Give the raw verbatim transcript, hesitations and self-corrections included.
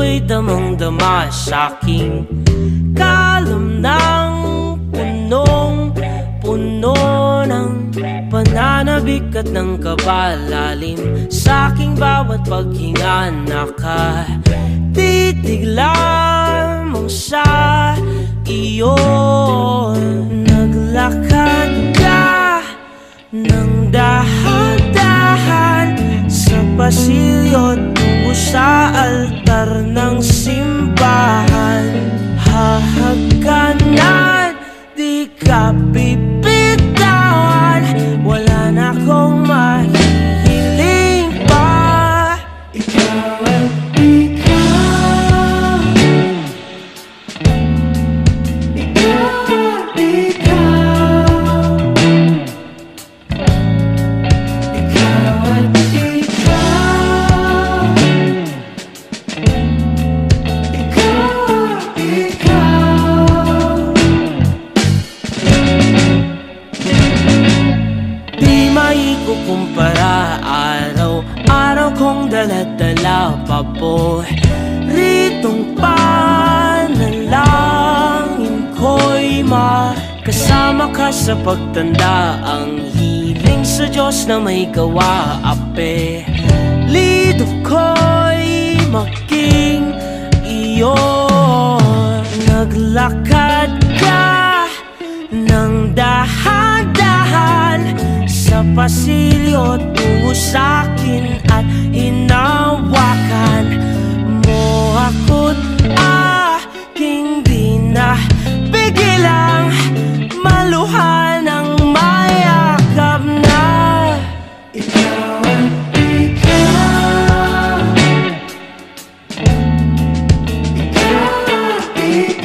ako'y damang-dama sa'king kalam ng punong-puno ng pananabik at ng kabalalim. Sa'king bawat paghinga nakatitig lamang sa iyo. Naglakad ka ng dahan-dahan sa pasilyo tungo sa altar ng simbahan. Hahagkanan, di ka pipitawan, wala na akong mahihiling pa. Ikaw at ikaw, ikaw at ikaw, ikaw at ikaw, ikaw at ikaw. Di maikukumpara, araw-araw kong dala-dala paboritong panalangin ko'y makasama ka sa pagtanda. Ang hiling sa Diyos na may gawa, apelido ko'y maging iyo. Naglakad ka ng dahan-dahan sa pasilyo tungo sa'kin at hinawakan mo ako't aking di na pigilang maluhan ng mayakap na. Ikaw at ikaw, ikaw at ikaw.